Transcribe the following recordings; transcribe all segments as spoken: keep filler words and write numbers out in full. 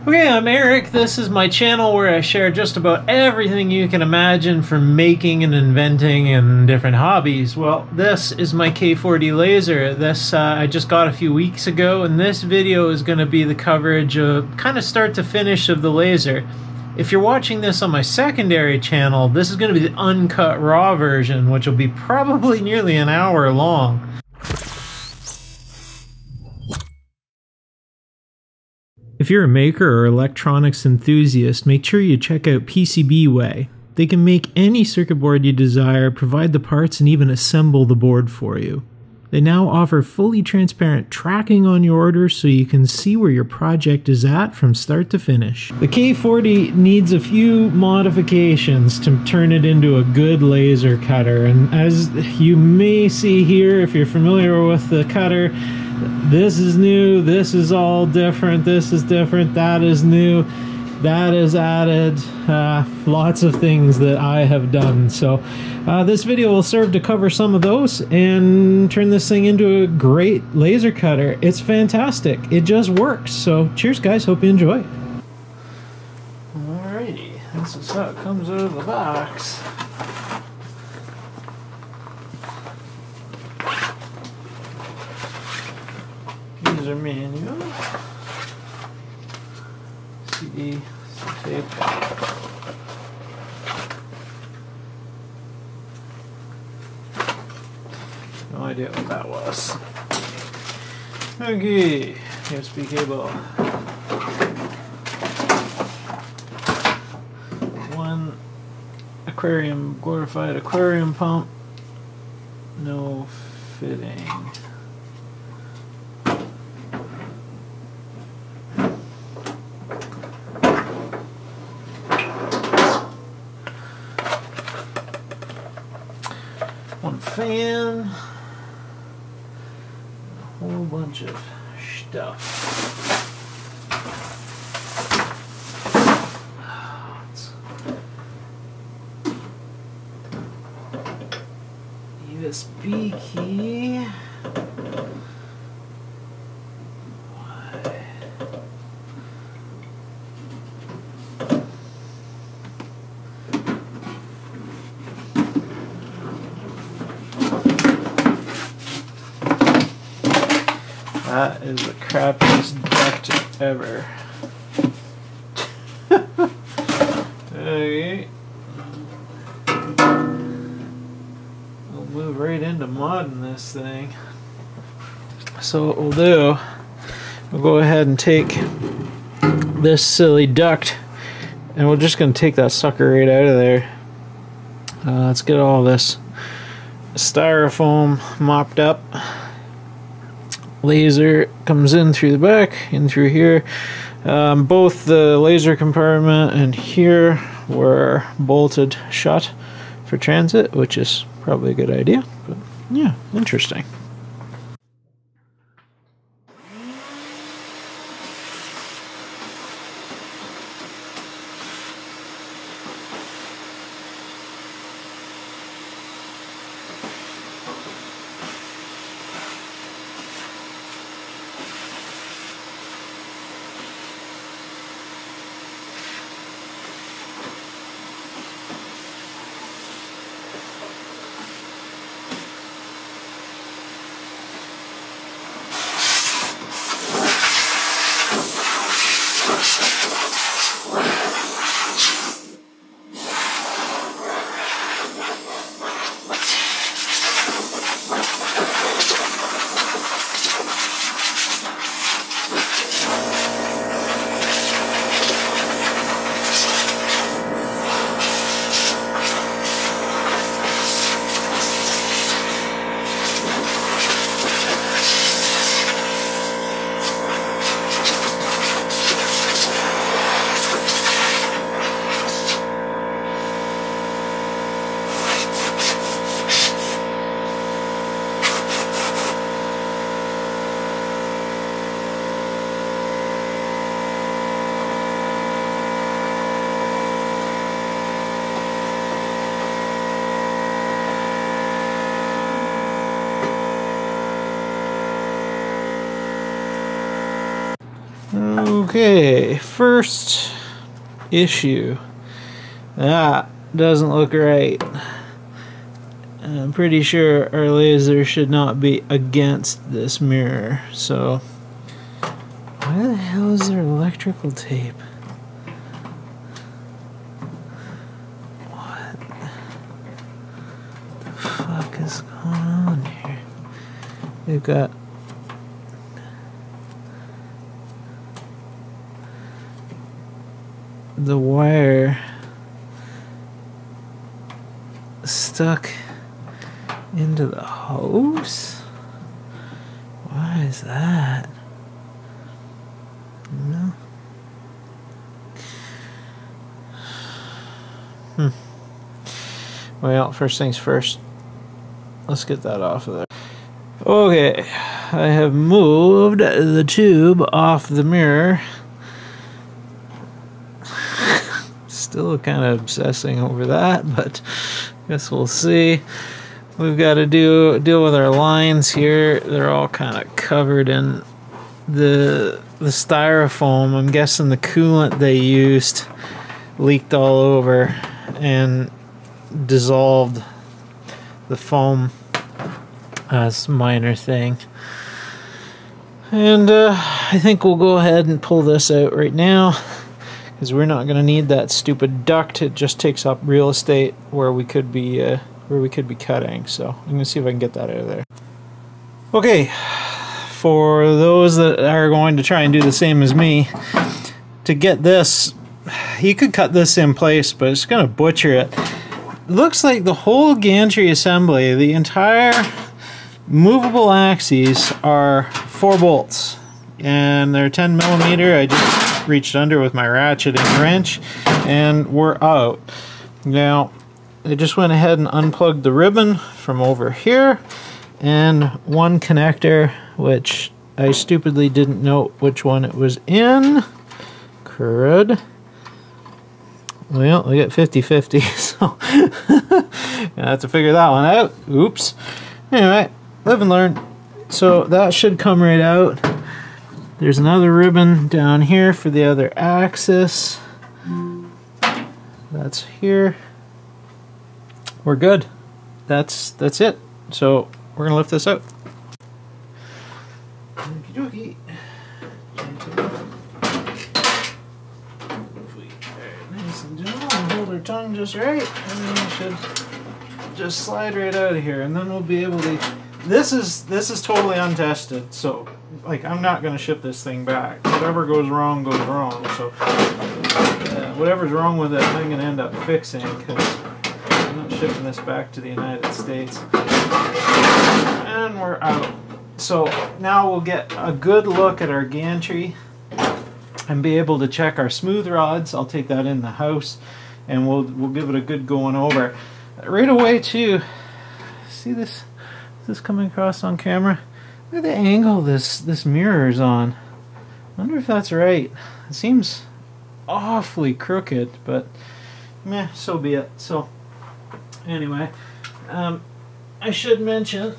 Okay, I'm Eric. This is my channel where I share just about everything you can imagine from making and inventing and different hobbies. Well, this is my K forty laser. This uh, I just got a few weeks ago, and this video is going to be the coverage of kind of start to finish of the laser. If you're watching this on my secondary channel, this is going to be the uncut raw version, which will be probably nearly an hour long. If you're a maker or electronics enthusiast, make sure you check out PCBWay. They can make any circuit board you desire, provide the parts, and even assemble the board for you. They now offer fully transparent tracking on your orders so you can see where your project is at from start to finish. The K forty needs a few modifications to turn it into a good laser cutter, and as you may see here, if you're familiar with the cutter, this is new, this is all different, this is different, that is new, that is added, uh, lots of things that I have done. So uh, this video will serve to cover some of those and turn this thing into a great laser cutter. It's fantastic, it just works. So cheers guys, hope you enjoy. Alrighty, this is how it comes out of the box. User manual, C D, some tape. No idea what that was. Okay, U S B cable. One aquarium, glorified aquarium pump. No fitting. One fan, a whole bunch of stuff. U S B key. That is the crappiest duct ever. Okay. We'll move right into modding this thing. So what we'll do, we'll go ahead and take this silly duct and we're just going to take that sucker right out of there. Uh, let's get all this styrofoam mopped up. Laser comes in through the back, in through here. Um, both the laser compartment and here were bolted shut for transit, which is probably a good idea, but yeah, interesting. Okay, first issue. That doesn't look right. I'm pretty sure our laser should not be against this mirror, so why the hell is there electrical tape? What the fuck is going on here? We've got the wire stuck into the hose? Why is that? No. Hmm. Well, first things first. Let's get that off of there. Okay, I have moved the tube off the mirror. Still kind of obsessing over that, but I guess we'll see. We've got to do deal with our lines here. They're all kind of covered in the the styrofoam. I'm guessing the coolant they used leaked all over and dissolved the foam. That's a minor thing. And uh, I think we'll go ahead and pull this out right now, because we're not going to need that stupid duct. It just takes up real estate where we could be uh, where we could be cutting. So I'm going to see if I can get that out of there. Okay, for those that are going to try and do the same as me, to get this, you could cut this in place, but it's going to butcher it. Looks like the whole gantry assembly, the entire movable axes, are four bolts, and they're ten millimeter. I just reached under with my ratcheting wrench, and we're out. Now, I just went ahead and unplugged the ribbon from over here, and one connector, which I stupidly didn't note which one it was in. Crud. Well, we got fifty fifty, so I have to figure that one out. Oops. Anyway, live and learn. So that should come right out. There's another ribbon down here for the other axis. That's here. We're good. That's that's it. So we're gonna lift this out. Okie dokie. Nice and gentle, and hold our tongue just right, and then we should just slide right out of here, and then we'll be able to. This is this is totally untested, so like I'm not gonna ship this thing back. Whatever goes wrong goes wrong. So uh, whatever's wrong with it, I'm gonna end up fixing, because I'm not shipping this back to the United States. And we're out. So now we'll get a good look at our gantry and be able to check our smooth rods. I'll take that in the house, and we'll we'll give it a good going over. Right away too. See this? Is this coming across on camera? Look at the angle this this mirror is on. I wonder if that's right. It seems awfully crooked, but meh, so be it. So anyway, um, I should mention.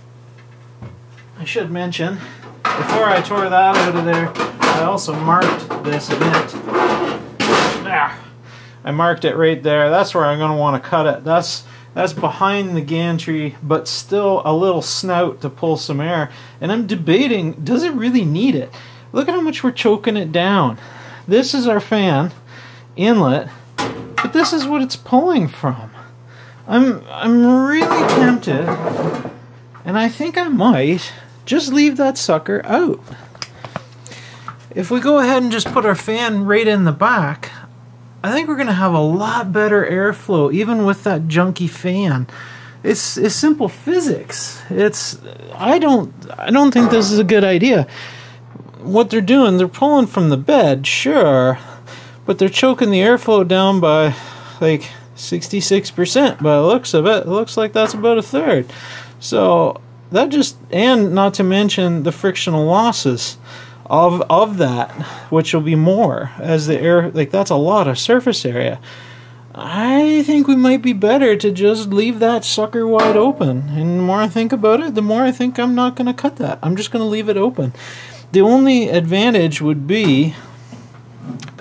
I should mention before I tore that out of there, I also marked this a bit. Ah, I marked it right there. That's where I'm going to want to cut it. That's that's behind the gantry, but still a little snout to pull some air. And I'm debating, does it really need it? Look at how much we're choking it down. This is our fan inlet, but this is what it's pulling from. I'm I'm really tempted, and I think I might just leave that sucker out. If we go ahead and just put our fan right in the back, I think we're going to have a lot better airflow, even with that junky fan. It's it's simple physics. It's I don't I don't think this is a good idea. What they're doing, they're pulling from the bed, sure, but they're choking the airflow down by like sixty-six percent by the looks of it. It looks like that's about a third. So that just, and not to mention the frictional losses of of that, which will be more as the air, like that's a lot of surface area. I think we might be better to just leave that sucker wide open. And the more I think about it, the more I think I'm not going to cut that. I'm just going to leave it open. The only advantage would be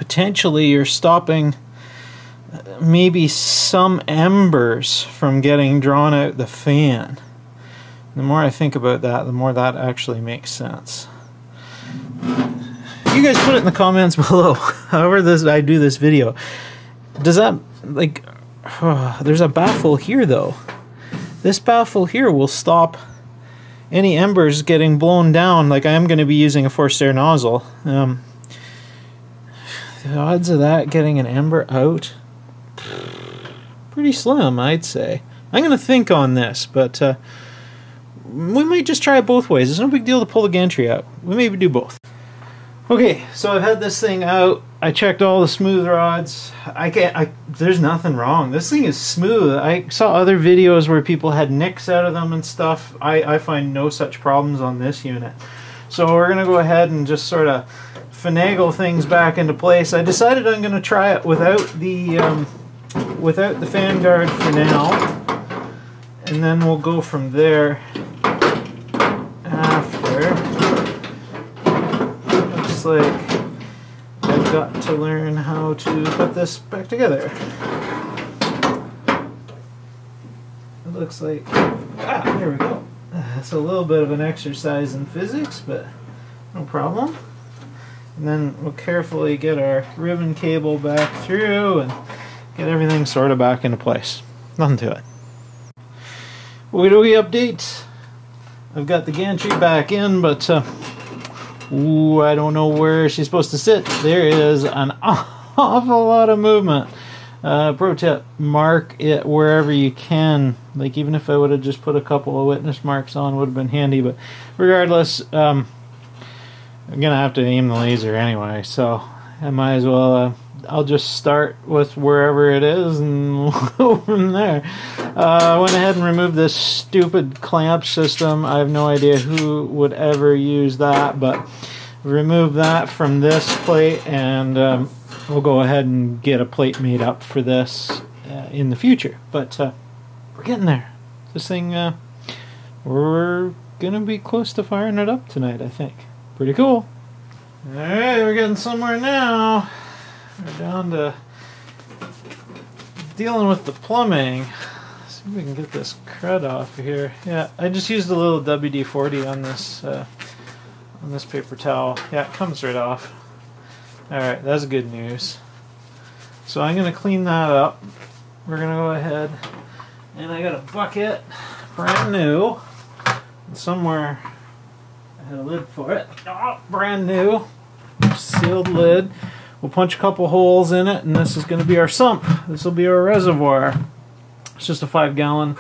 potentially you're stopping maybe some embers from getting drawn out the fan. The more I think about that, the more that actually makes sense. You guys put it in the comments below, however this I do this video. Does that, like, oh, there's a baffle here though. This baffle here will stop any embers getting blown down. Like, I am going to be using a forced air nozzle. Um, the odds of that getting an ember out, pretty slim, I'd say. I'm going to think on this, but uh, we might just try it both ways. It's no big deal to pull the gantry out. We maybe do both. Okay, so I've had this thing out. I checked all the smooth rods. I can't. I, there's nothing wrong. This thing is smooth. I saw other videos where people had nicks out of them and stuff. I, I find no such problems on this unit. So we're gonna go ahead and just sort of finagle things back into place. I decided I'm gonna try it without the um, without the fan guard for now, and then we'll go from there after. Like I've got to learn how to put this back together. It looks like, ah, there we go. It's a little bit of an exercise in physics, but no problem. And then we'll carefully get our ribbon cable back through and get everything sort of back into place. Nothing to it. Wee-doo-wee update. I've got the gantry back in, but uh, ooh, I don't know where she's supposed to sit. There is an awful lot of movement. Uh, pro tip, mark it wherever you can. Like, even if I would have just put a couple of witness marks on, would have been handy. But regardless, um, I'm going to have to aim the laser anyway. So I might as well, uh, I'll just start with wherever it is and we'll go from there. Uh, I went ahead and removed this stupid clamp system. I have no idea who would ever use that, but remove that from this plate, and um, we'll go ahead and get a plate made up for this uh, in the future. But uh, we're getting there. This thing, uh, we're going to be close to firing it up tonight, I think. Pretty cool. Alright, we're getting somewhere now. We're down to dealing with the plumbing. Let's see if we can get this crud off of here. Yeah, I just used a little W D forty on this uh, on this paper towel. Yeah, it comes right off. Alright, that's good news. So I'm going to clean that up. We're going to go ahead, and I got a bucket, brand new. Somewhere I had a lid for it. Oh, brand new. Sealed lid. We'll punch a couple holes in it, and this is going to be our sump. This will be our reservoir. It's just a five gallon,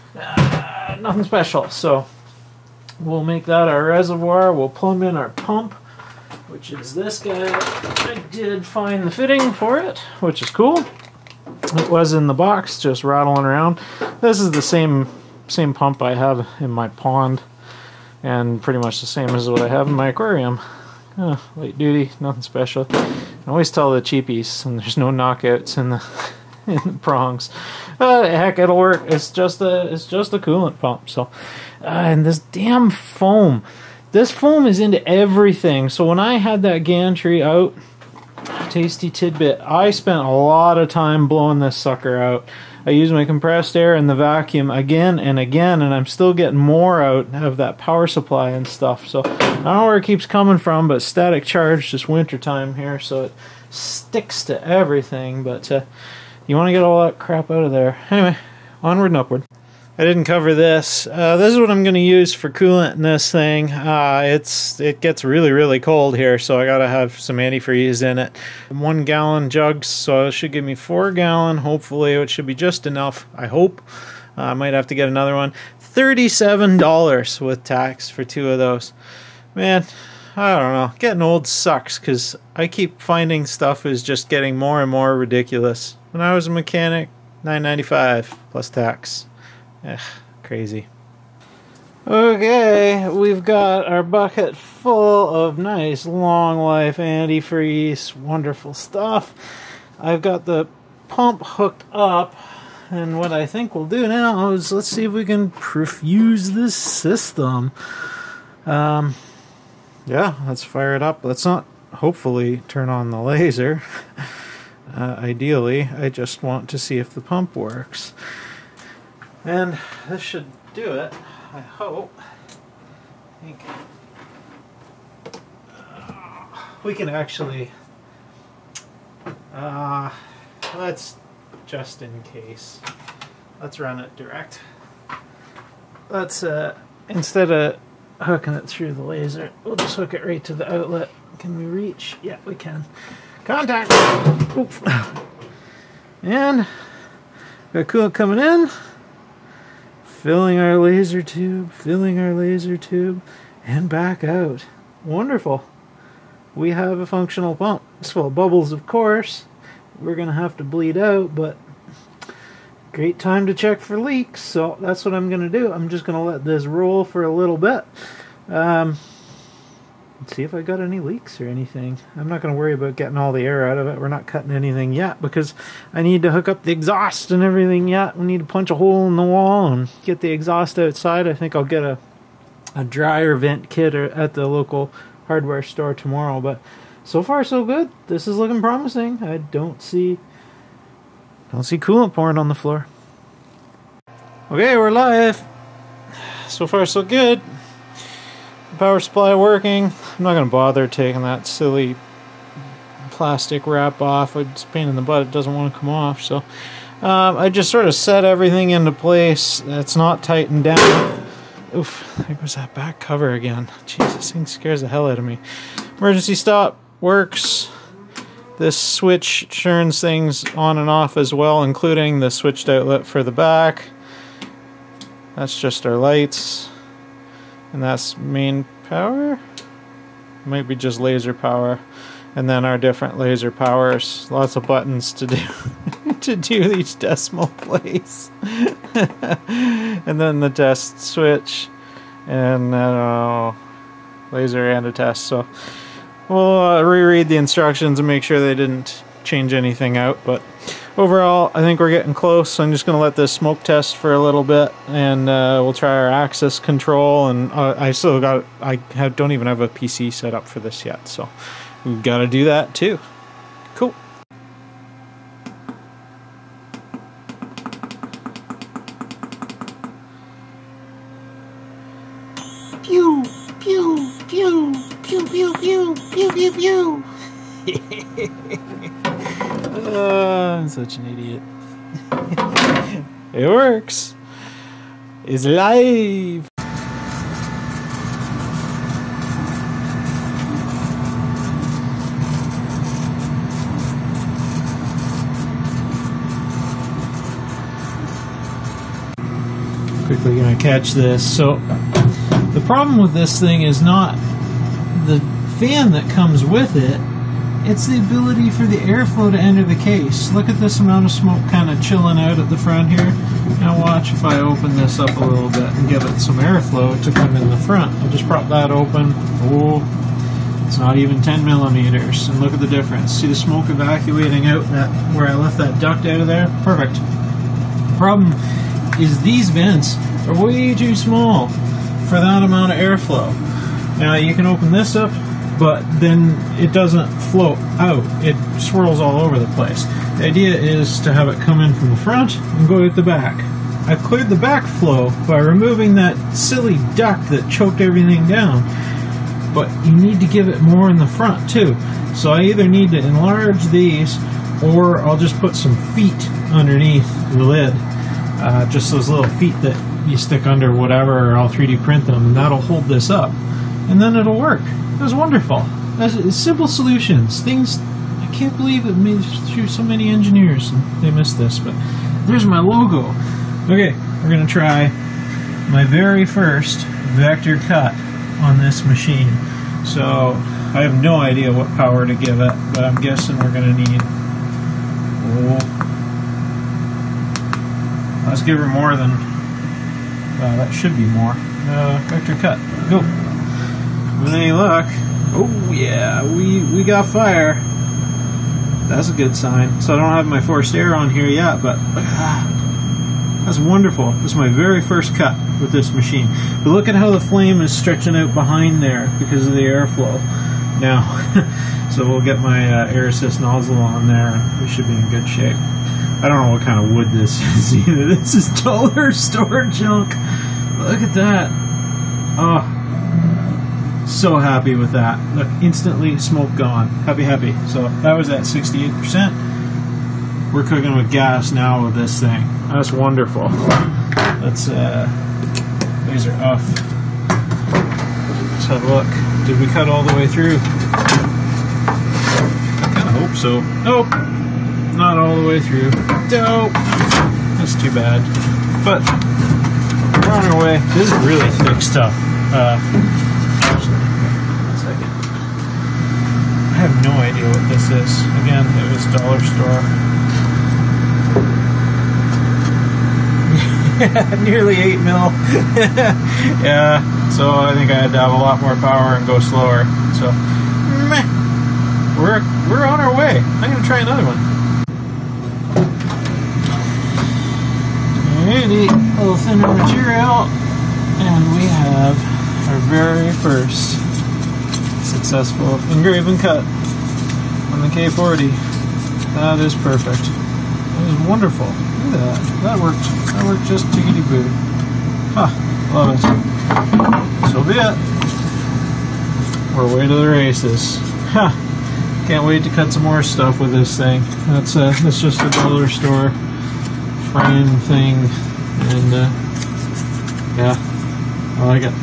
uh, nothing special. So we'll make that our reservoir. We'll plumb in our pump, which is this guy. I did find the fitting for it, which is cool. It was in the box, just rattling around. This is the same same pump I have in my pond, and pretty much the same as what I have in my aquarium. Oh, light duty, nothing special. I always tell the cheapies, and there's no knockouts in the in the prongs. Uh, heck, it'll work. It's just a it's just a coolant pump. So, uh, and this damn foam, this foam is into everything. So when I had that gantry out, tasty tidbit, I spent a lot of time blowing this sucker out. I used my compressed air and the vacuum again and again, and I'm still getting more out of that power supply and stuff. So I don't know where it keeps coming from, but static charge, just winter time here, so it sticks to everything. But uh, you want to get all that crap out of there. Anyway, onward and upward. I didn't cover this. Uh, this is what I'm going to use for coolant in this thing. Uh, it's it gets really, really cold here, so I got to have some antifreeze in it. One gallon jugs, so it should give me four gallon. Hopefully, it should be just enough, I hope. Uh, I might have to get another one. thirty-seven dollars with tax for two of those. Man, I don't know. Getting old sucks, because I keep finding stuff is just getting more and more ridiculous. When I was a mechanic, nine ninety-five plus tax. Ugh, crazy. Okay, we've got our bucket full of nice long life antifreeze, wonderful stuff. I've got the pump hooked up, and what I think we'll do now is let's see if we can perfuse this system. Um, yeah, let's fire it up. Let's not hopefully turn on the laser. Uh, ideally, I just want to see if the pump works. And this should do it, I hope. I think uh, we can actually, uh, let's, just in case, let's run it direct. Let's, uh, instead of hooking it through the laser, we'll just hook it right to the outlet. Can we reach? Yeah, we can. Contact! Oop. And got coolant coming in, filling our laser tube, filling our laser tube, and back out. Wonderful. We have a functional pump. It's full of bubbles, of course. We're going to have to bleed out, but great time to check for leaks, so that's what I'm going to do. I'm just going to let this roll for a little bit. Um, let's see if I got any leaks or anything. I'm not going to worry about getting all the air out of it. We're not cutting anything yet because I need to hook up the exhaust and everything yet. We need to punch a hole in the wall and get the exhaust outside. I think I'll get a, a dryer vent kit at the local hardware store tomorrow, but so far so good. This is looking promising. I don't see don't see coolant pouring on the floor. Okay, we're live. So far so good. Power supply working. I'm not gonna bother taking that silly plastic wrap off. It's a pain in the butt. It doesn't want to come off. So um, I just sort of set everything into place. It's not tightened down. Oof, there goes that back cover again. Jesus, this thing scares the hell out of me. Emergency stop works. This switch turns things on and off as well, including the switched outlet for the back. That's just our lights. And that's main power? Might be just laser power. And then our different laser powers. Lots of buttons to do to do each decimal place. And then the test switch. And uh, laser and a test. So we'll uh, reread the instructions and make sure they didn't change anything out. But overall, I think we're getting close. So I'm just going to let this smoke test for a little bit, and uh, we'll try our access control. And uh, I still got, I have, don't even have a P C set up for this yet, so we've got to do that too. Cool. Pew, pew, pew, pew, pew, pew, pew, pew, pew. uh, I'm such an idiot. It works. It's live. Quickly gonna catch this. So the problem with this thing is not the fan that comes with it, it's the ability for the airflow to enter the case. Look at this amount of smoke kind of chilling out at the front here. Now watch if I open this up a little bit and give it some airflow to come in the front. I'll just prop that open. Oh, it's not even ten millimeters. And look at the difference. See the smoke evacuating out that where I left that duct out of there? Perfect. The problem is these vents are way too small for that amount of airflow. Now you can open this up, but then it doesn't float out. It swirls all over the place. The idea is to have it come in from the front and go out the back. I've cleared the back flow by removing that silly duct that choked everything down, but you need to give it more in the front too. So I either need to enlarge these, or I'll just put some feet underneath the lid. Uh, just those little feet that you stick under whatever, or I'll three D print them, and that'll hold this up. And then it'll work. It was wonderful. That's simple solutions. Things, I can't believe it made through so many engineers and they missed this, but there's my logo. Okay, we're gonna try my very first vector cut on this machine. So I have no idea what power to give it, but I'm guessing we're gonna need, oh, let's give her more than, well, that should be more. Uh, vector cut, go. With any luck, oh yeah, we, we got fire. That's a good sign. So I don't have my forced air on here yet, but ah, that's wonderful. This is my very first cut with this machine. But look at how the flame is stretching out behind there because of the airflow. now. So we'll get my uh, air assist nozzle on there and we should be in good shape. I don't know what kind of wood this is either. This is dollar store junk. Look at that. Oh, so happy with that. Look, instantly smoke gone. Happy, happy. So that was at sixty-eight percent. We're cooking with gas now with this thing. That's wonderful. Let's, uh, laser off. Let's have a look. Did we cut all the way through? I kind of hope so. Nope. Not all the way through. Nope. That's too bad. But we're on our way. This is really thick stuff. Uh, actually, one second. I have no idea what this is. Again, it was dollar store. Nearly eight mil. Yeah, so I think I had to have a lot more power and go slower. So, meh. We're, we're on our way. I'm going to try another one. Alrighty, a little thinner material, and we have our very first successful engrave and cut on the K forty. That is perfect. That is wonderful. Look at that. That worked. That worked just tickety boo. Huh. Love it. So be it. We're away to the races. Huh. Can't wait to cut some more stuff with this thing. That's uh, that's just a dollar store frame thing, and uh, yeah, I like it.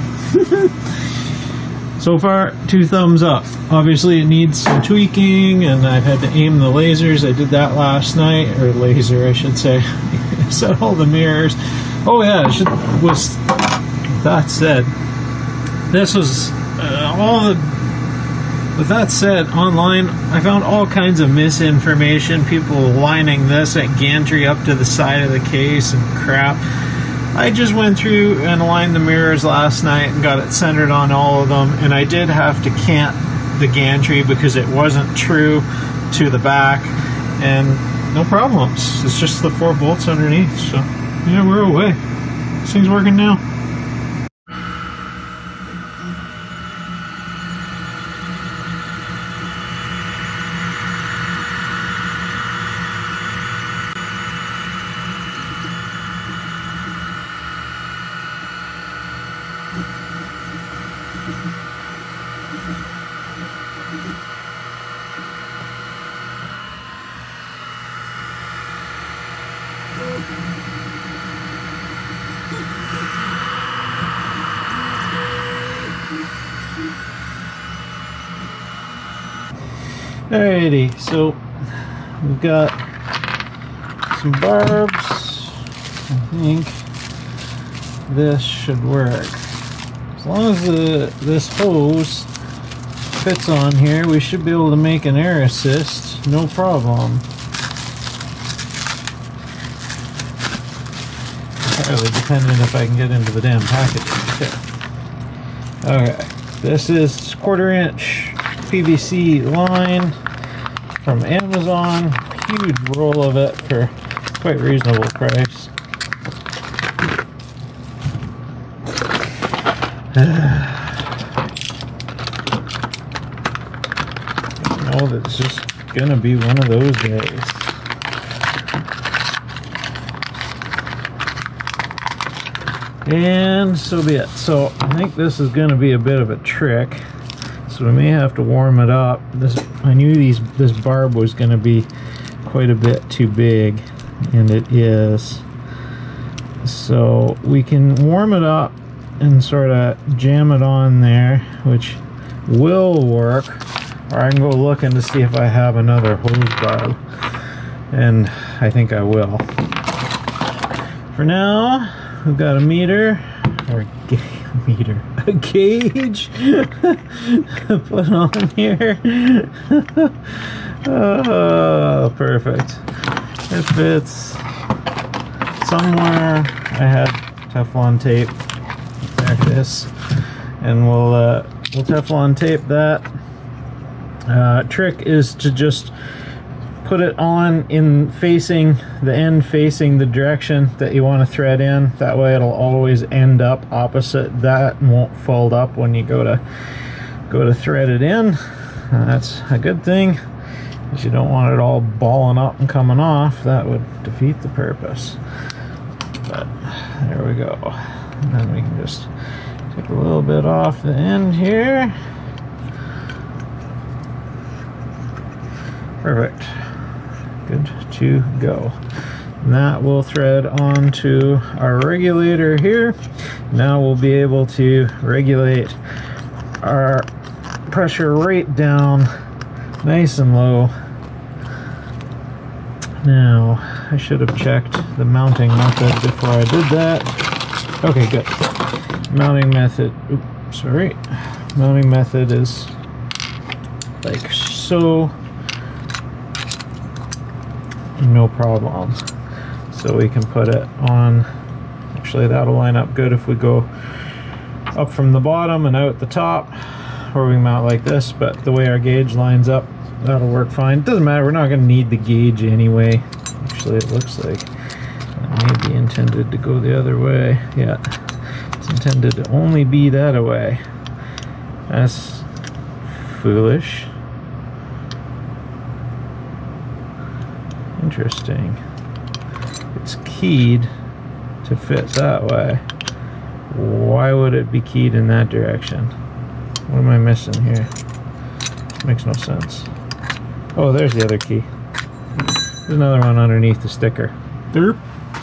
So far, two thumbs up. Obviously it needs some tweaking, and I've had to aim the lasers. I did that last night, or laser I should say. Set all the mirrors. Oh yeah, I should, was, that said, this was uh, all the, with that said, online I found all kinds of misinformation, people lining this at gantry up to the side of the case and crap. I just went through and aligned the mirrors last night and got it centered on all of them, and I did have to cant the gantry because it wasn't true to the back, and no problems. It's just the four bolts underneath, so yeah, we're away. This thing's working now. Alrighty, so we've got some barbs. I think this should work. As long as the this hose fits on here, we should be able to make an air assist, no problem. Entirely dependent if I can get into the damn package. Okay, this is quarter inch P V C line from Amazon. Huge roll of it for quite reasonable price. I know that it's just gonna be one of those days. And so be it. So I think this is gonna be a bit of a trick. So we may have to warm it up. This, I knew these this barb was going to be quite a bit too big, and it is. So we can warm it up and sort of jam it on there, which will work. Or I can go looking to see if I have another hose barb, and I think I will. For now, we've got a meter, or a meter, a gauge put on here. Oh, perfect. It fits somewhere. I had Teflon tape. There it is, and we'll uh, we'll Teflon tape that. Uh, trick is to just put it on in facing the end facing the direction that you want to thread in. That way it'll always end up opposite that and won't fold up when you go to go to thread it in. And that's a good thing, because you don't want it all balling up and coming off. That would defeat the purpose. But there we go. And then we can just take a little bit off the end here. Perfect. Good to go. And that will thread onto our regulator here. Now we'll be able to regulate our pressure right down nice and low. Now, I should have checked the mounting method before I did that. Okay, good. Mounting method, oops, sorry. Mounting method is like so. No problem. So we can put it on, actually that'll line up good if we go up from the bottom and out the top, or we can mount like this, but the way our gauge lines up, that'll work fine. Doesn't matter, we're not going to need the gauge anyway. Actually, it looks like it may be intended to go the other way. Yeah, it's intended to only be that way. That's foolish. Interesting. It's keyed to fit that way. Why would it be keyed in that direction? What am I missing here? Makes no sense. Oh, there's the other key. There's another one underneath the sticker. Derp.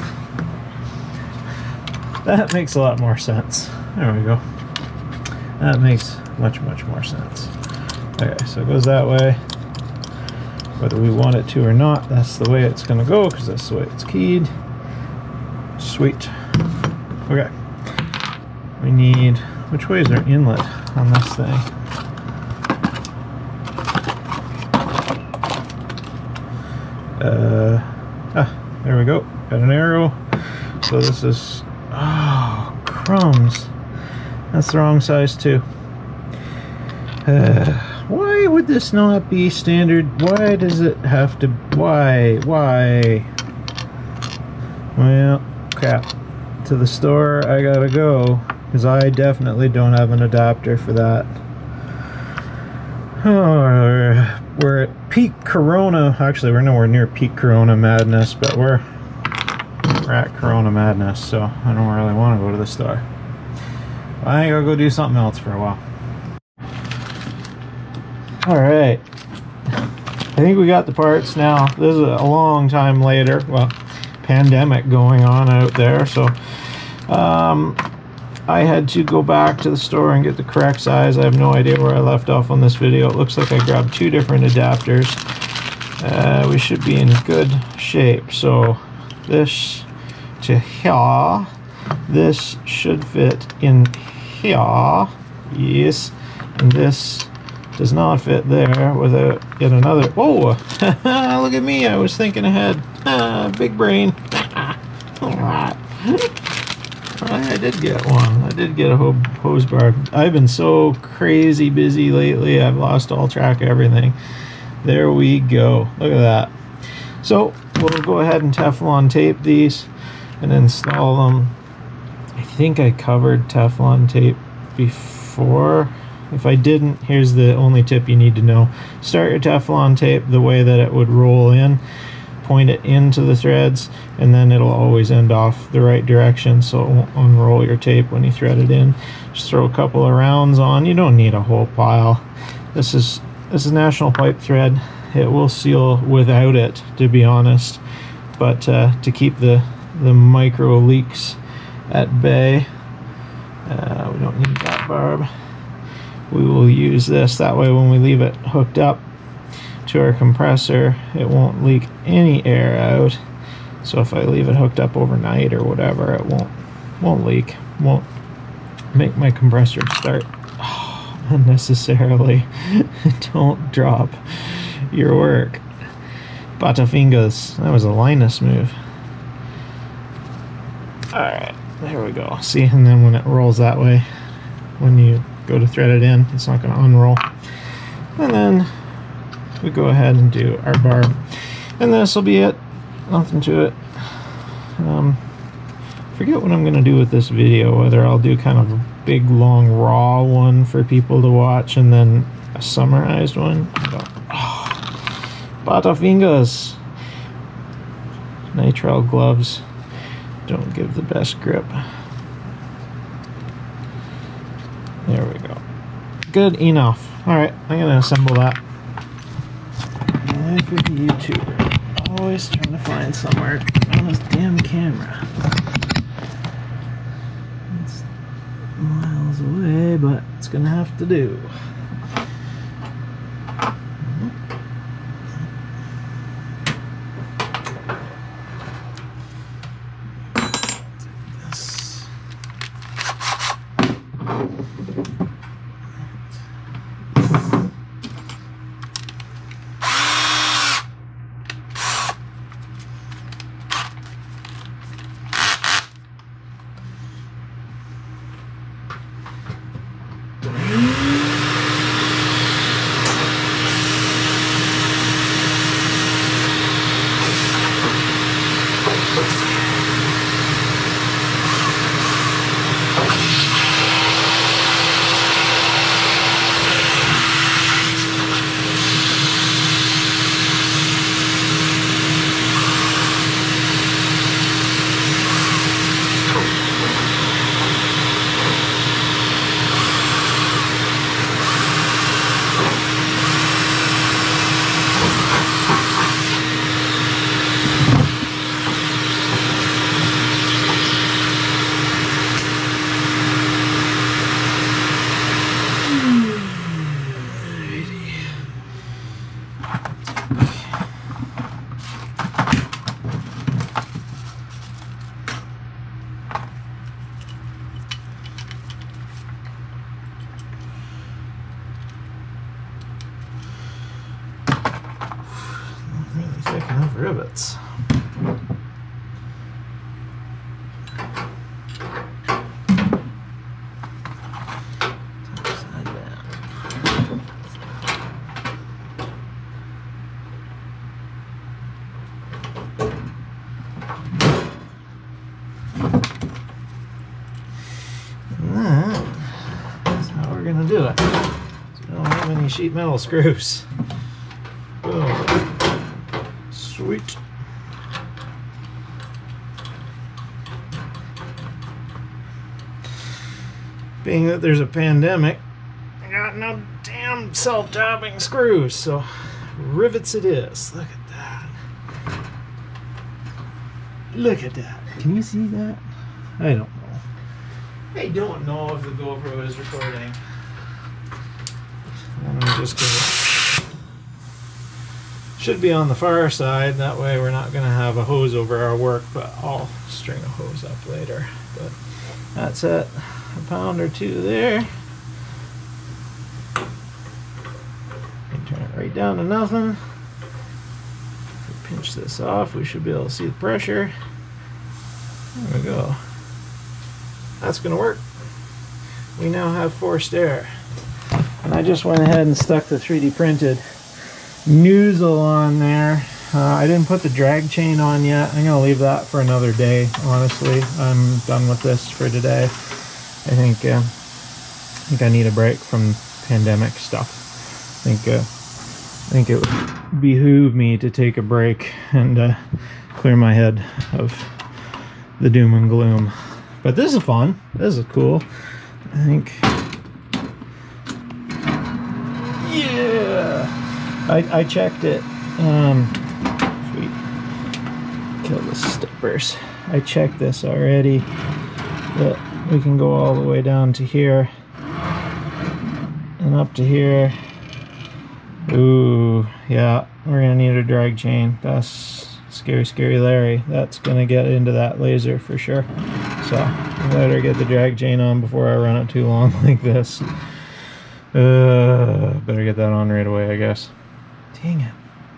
That makes a lot more sense. There we go. That makes much, much more sense. Okay, so it goes that way. Whether we want it to or not, that's the way it's going to go, because that's the way it's keyed. Sweet. Okay. We need, which way is our inlet on this thing? Uh, ah, there we go. Got an arrow. So this is, oh, crumbs. That's the wrong size too. Uh, why would this not be standard? Why does it have to, why, why? Well, crap. To the store I gotta go, because I definitely don't have an adapter for that. Oh, we're at peak Corona. Actually, we're nowhere near peak Corona madness, but we're we're at Corona madness, so I don't really want to go to the store. I think I'll go do something else for a while. Alright, I think we got the parts now. This is a long time later. Well, pandemic going on out there, so um, I had to go back to the store and get the correct size. I have no idea where I left off on this video. It looks like I grabbed two different adapters. Uh, we should be in good shape. So this to here, this should fit in here, yes, and this does not fit there without yet another. Whoa! Look at me, I was thinking ahead. Ah, big brain. I did get one. I did get a ho hose bar. I've been so crazy busy lately, I've lost all track of everything. There we go. Look at that. So we'll go ahead and Teflon tape these and install them. I think I covered Teflon tape before. If I didn't, here's the only tip you need to know. Start your Teflon tape the way that it would roll in. Point it into the threads, and then it'll always end off the right direction, so it won't unroll your tape when you thread it in. Just throw a couple of rounds on. You don't need a whole pile. This is this is National Pipe thread. It will seal without it, to be honest, but uh, to keep the the micro leaks at bay, uh, we don't need that barb. We will use this. That way when we leave it hooked up to our compressor, it won't leak any air out. So if I leave it hooked up overnight or whatever, it won't won't leak, won't make my compressor start oh, unnecessarily. Don't drop your work. Butterfingers. That was a Linus move. Alright, there we go. See, and then when it rolls that way, when you go to thread it in, it's not going to unroll. And then we go ahead and do our barb, and this will be it. Nothing to it. um, forget what I'm going to do with this video, whether I'll do kind of a big long raw one for people to watch and then a summarized one. Oh, Butterfingers. Nitrile gloves don't give the best grip. There we go. Good enough. Alright, I'm gonna assemble that. Life with a YouTuber. Always trying to find somewhere on this damn camera. It's miles away, but it's gonna have to do. Thick enough rivets. Upside down. And that's how we're gonna do it. So we don't have any sheet metal screws. Boom. Sweet. Being that there's a pandemic, I got no damn self-tapping screws, so rivets it is. Look at that. Look at that. Can you see that? I don't know. I don't know if the GoPro is recording. And I'm just gonna... Should be on the far side, that way we're not going to have a hose over our work, but I'll string a hose up later. But that's it, a pound or two there. And turn it right down to nothing. If we pinch this off, we should be able to see the pressure. There we go. That's going to work. We now have forced air. And I just went ahead and stuck the three D printed nozzle on there. Uh, I didn't put the drag chain on yet. I'm gonna leave that for another day. Honestly, I'm done with this for today. I think uh, I think I need a break from pandemic stuff. I think uh, I think it would behoove me to take a break and uh, clear my head of the doom and gloom. But this is fun. This is cool. I think. Yeah. I, I checked it. Um, if we kill the steppers, I checked this already. That we can go all the way down to here and up to here. Ooh, yeah, we're gonna need a drag chain. That's scary, scary Larry. That's gonna get into that laser for sure. So I better get the drag chain on before I run it too long like this. Uh, better get that on right away, I guess. Dang it.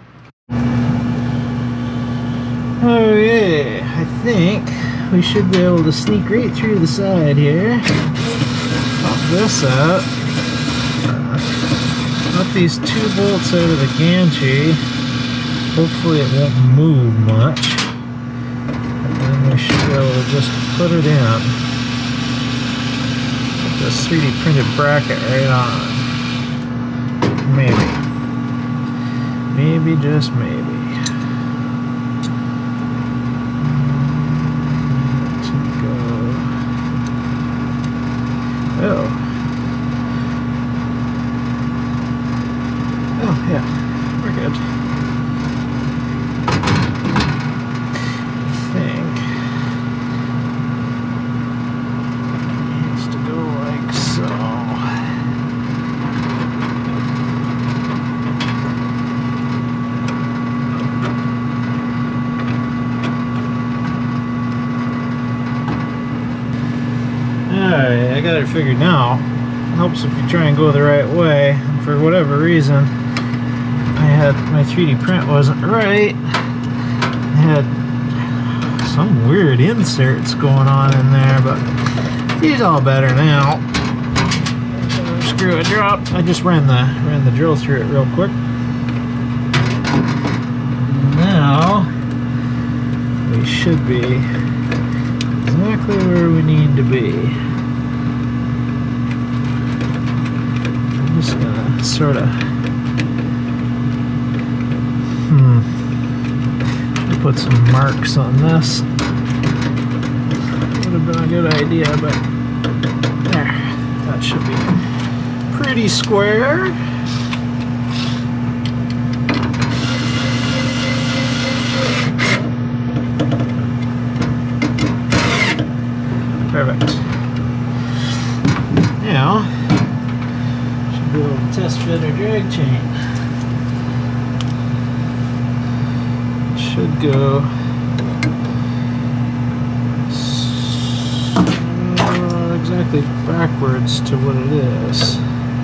Oh yeah, I think we should be able to sneak right through the side here. Pop this out. Pop these two bolts out of the gantry. Hopefully it won't move much. And then we should be able to just put it in. Put this three D printed bracket right on. maybe. Maybe, just maybe. To go. Oh. Oh, yeah. We're good. I think it needs to go like so. Alright, I got it figured now. It helps if you try and go the right way. And for whatever reason, I had my three D print wasn't right. I had some weird inserts going on in there, but he's all better now. Screw it, drop. I just ran the ran the drill through it real quick. Now we should be exactly where we need to be. I'm just gonna sort of hmm put some marks on this. Would have been a good idea, but there, that should be pretty square. Perfect. Now, should be able to test fit our drag chain. It should go uh, exactly backwards to what it is.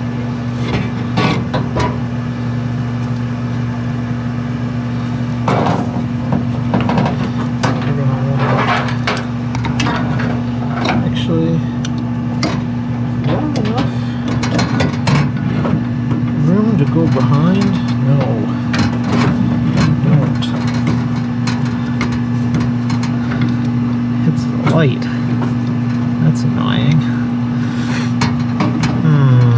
Go behind? No. Don't. Hits the light. That's annoying. Hmm.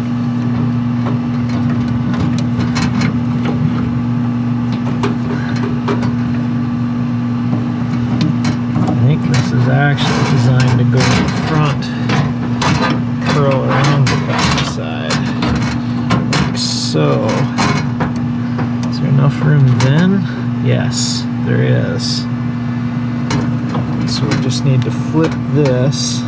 I think this is actually designed to go in front, curl around the back side. So, is there enough room then? Yes, there is. So we just need to flip this.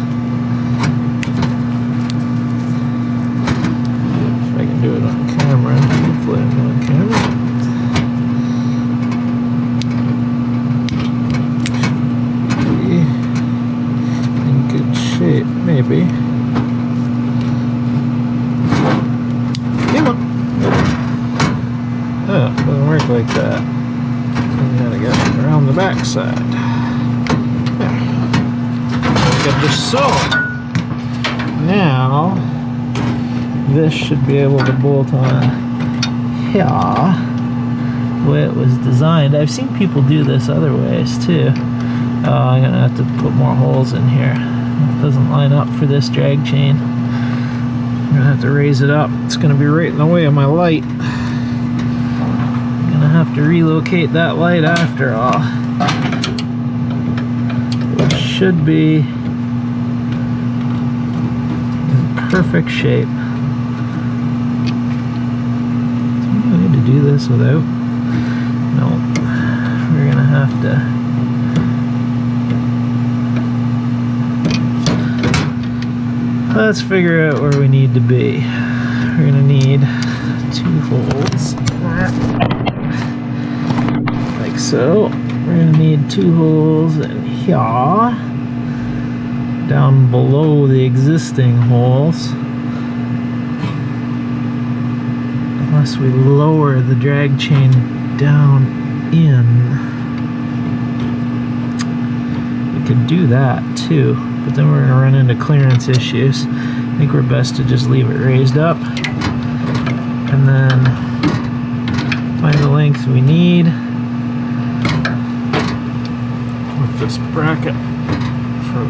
If I can do it on camera, hopefully I'm on camera. Be in good shape, maybe. Oh, it doesn't work like that. You gotta get around the back side. There. Like just so. Now, this should be able to bolt on here the way it was designed. I've seen people do this other ways too. Oh, I'm gonna have to put more holes in here. It doesn't line up for this drag chain. I'm gonna have to raise it up. It's gonna be right in the way of my light. Have to relocate that light after all. It should be in perfect shape. Do we need to do this without? No. We're gonna have to. Let's figure out where we need to be. We're gonna need two holes. So we're going to need two holes in here, down below the existing holes, unless we lower the drag chain down in. We could do that too, but then we're going to run into clearance issues. I think we're best to just leave it raised up and then find the length we need. This bracket for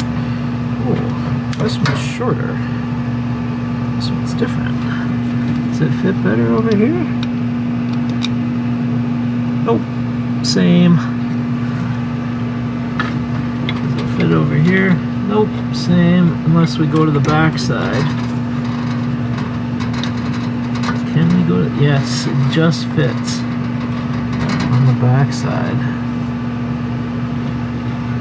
oh, this one's shorter. This one's different. Does it fit better over here? Nope, same. Does it fit over here? Nope, same, unless we go to the back side. Can we go to, yes, it just fits on the back side. Yeah,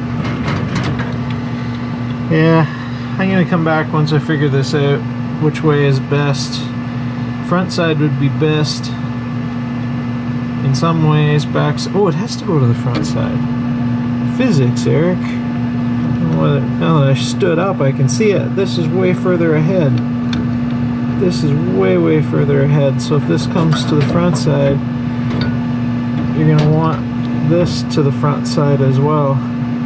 I'm gonna come back once I figure this out, which way is best. Front side would be best in some ways, back side, oh, it has to go to the front side. Physics, Eric. Well, now that I stood up, I can see it. This is way further ahead. This is way, way further ahead. So if this comes to the front side, you're gonna want this to the front side as well.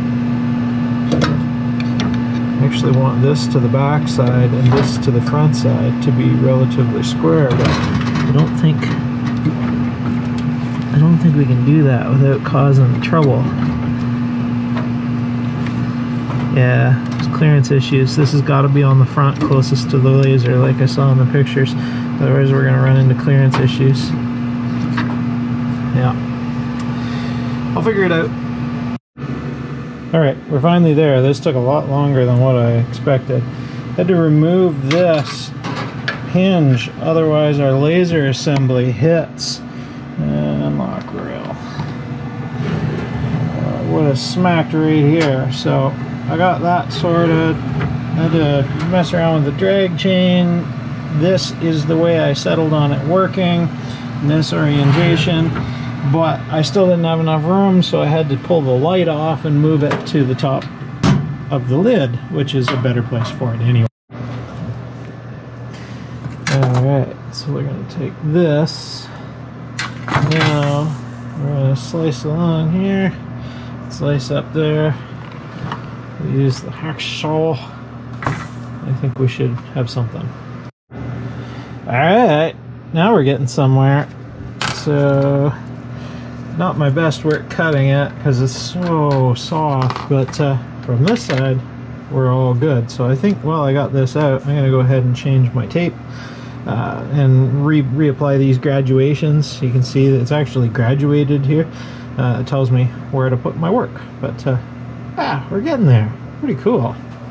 Actually want this to the back side and this to the front side to be relatively square, but I don't think I don't think we can do that without causing trouble. Yeah, there's clearance issues. This has got to be on the front closest to the laser like I saw in the pictures. Otherwise we're gonna run into clearance issues. Yeah. I'll figure it out. Alright, we're finally there. This took a lot longer than what I expected. Had to remove this hinge, otherwise our laser assembly hits. And unlock rail. Uh, would have smacked right here. So I got that sorted. Had to mess around with the drag chain. This is the way I settled on it working. In this orientation. But I still didn't have enough room, so I had to pull the light off and move it to the top of the lid, which is a better place for it anyway. Alright, so we're going to take this. Now, we're going to slice along here, slice up there. We use the hacksaw. I think we should have something. Alright, now we're getting somewhere. So, not my best work cutting it because it's so soft, but uh, from this side we're all good. So I think while I got this out, I'm gonna go ahead and change my tape uh, and re reapply these graduations. You can see that it's actually graduated here. Uh, it tells me where to put my work, but uh, ah, we're getting there. Pretty cool.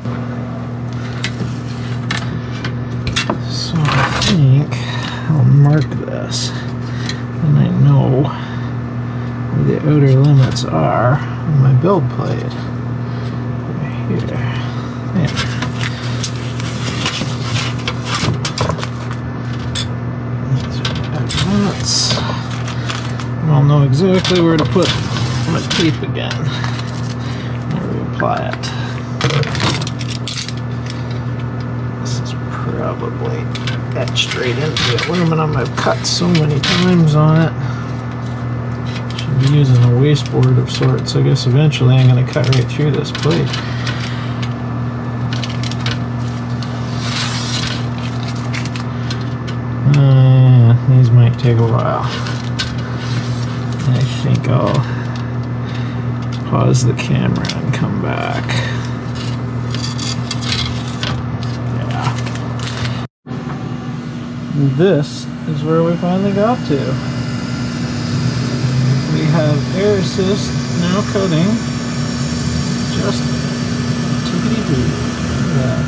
So I think I'll mark this and I know where the outer limits are on my build plate. Right here. There. These are nuts. I'll know exactly where to put my tape again. I'll reapply it. This is probably etched straight into the aluminum. I've cut so many times on it. Be using a wasteboard of sorts. I guess eventually I'm going to cut right through this plate. Uh, these might take a while. I think I'll pause the camera and come back. Yeah. This is where we finally got to. We have air assist now cutting just tickety-boo. Yeah.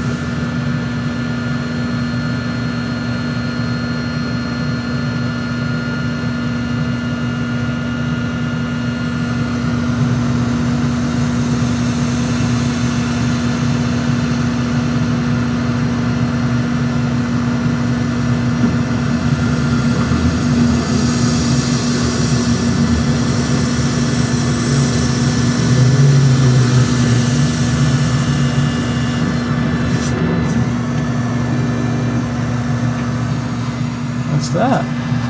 What's that?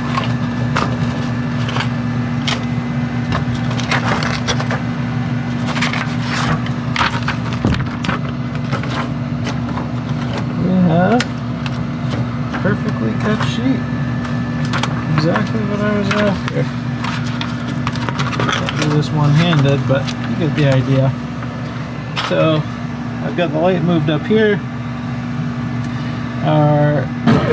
We have perfectly cut sheet. Exactly what I was after. Can't do this one-handed, but you get the idea. So I've got the light moved up here. Our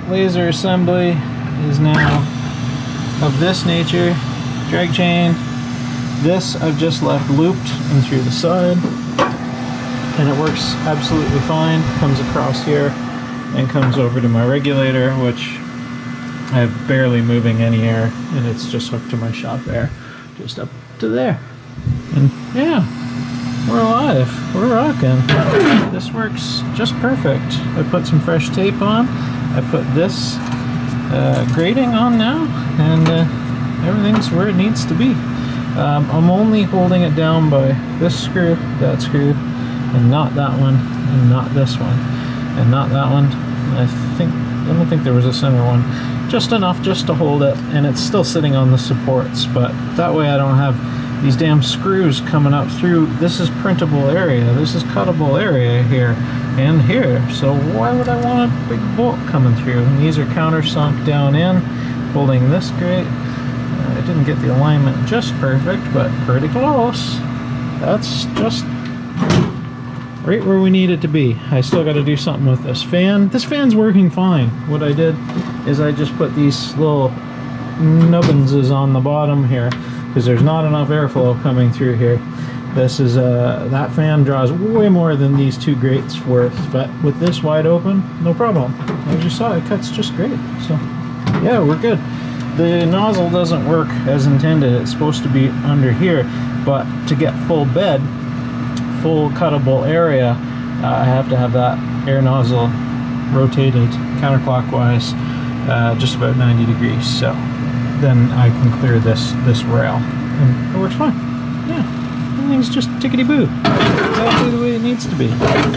laser assembly is now of this nature, drag chain. This I've just left looped and through the side, and it works absolutely fine. Comes across here and comes over to my regulator, which I have barely moving any air, and it's just hooked to my shop air, just up to there. And yeah, we're alive, we're rocking. This works just perfect. I put some fresh tape on, I put this uh, grating on now, and uh, everything's where it needs to be. Um, I'm only holding it down by this screw, that screw, and not that one, and not this one, and not that one. And I think, I don't think there was a center one. Just enough just to hold it, and it's still sitting on the supports, but that way I don't have these damn screws coming up through. This is printable area, this is cuttable area here and here, so why would I want a big bolt coming through? And these are countersunk down in, holding this grate. uh, I didn't get the alignment just perfect, but pretty close. That's just right where we need it to be. I still got to do something with this fan. This fan's working fine. What I did is I just put these little nubbinses on the bottom here because there's not enough airflow coming through here. This is uh, that fan draws way more than these two grates worth, but with this wide open, no problem. As you saw, it cuts just great. So yeah, we're good. The nozzle doesn't work as intended. It's supposed to be under here, but to get full bed, full cuttable area, uh, I have to have that air nozzle rotated counterclockwise uh, just about ninety degrees, so then I can clear this this rail, and it works fine. Yeah, everything's just tickety-boo, exactly the way it needs to be.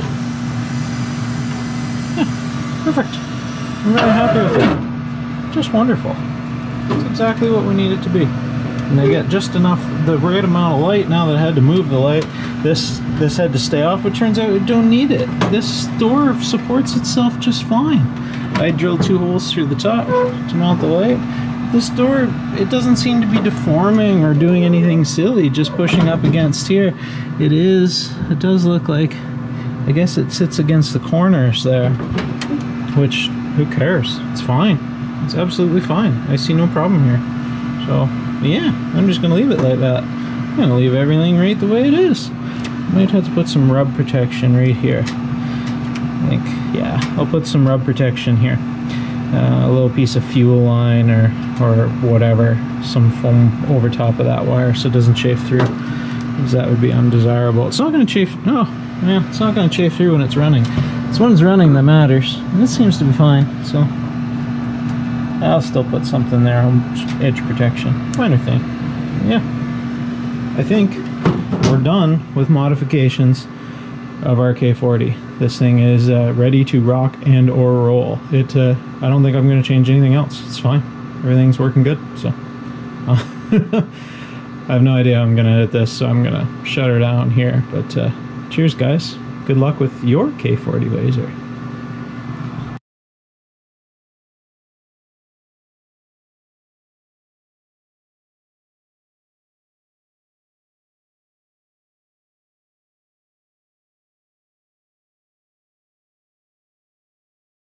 Yeah, perfect. I'm really happy with it. Just wonderful. It's exactly what we need it to be. And they get just enough, the right amount of light. Now that I had to move the light, this this had to stay off, but turns out it don't need it. This door supports itself just fine. I drilled two holes through the top to mount the light. This door, it doesn't seem to be deforming or doing anything silly, just pushing up against here. It is, it does look like, I guess it sits against the corners there, which, who cares? It's fine. It's absolutely fine. I see no problem here. So, yeah, I'm just going to leave it like that. I'm going to leave everything right the way it is. Might have to put some rub protection right here. I think, yeah, I'll put some rub protection here. Uh, a little piece of fuel line or, or whatever, some foam over top of that wire so it doesn't chafe through, because that would be undesirable. It's not going to chafe, no, yeah, it's not going to chafe through when it's running. It's when it's running that matters, and this seems to be fine, so I'll still put something there, edge protection, minor thing. Yeah, I think we're done with modifications of our K forty. This thing is uh, ready to rock and or roll. It. Uh, I don't think I'm going to change anything else. It's fine. Everything's working good. So uh, I have no idea how I'm going to edit this, so I'm going to shut her down here. But uh, cheers, guys. Good luck with your K forty laser.